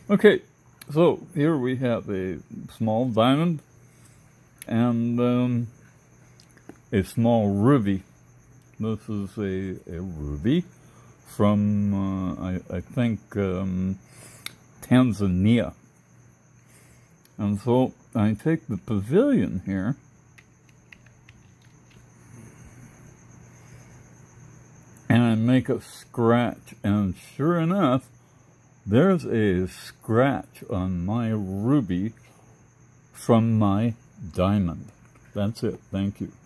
Okay, so here we have a small diamond and a small ruby. This is a ruby from, I think, Tanzania. And so I take the pavilion here, and I make a scratch, and sure enough, there's a scratch on my ruby from my diamond. That's it. Thank you.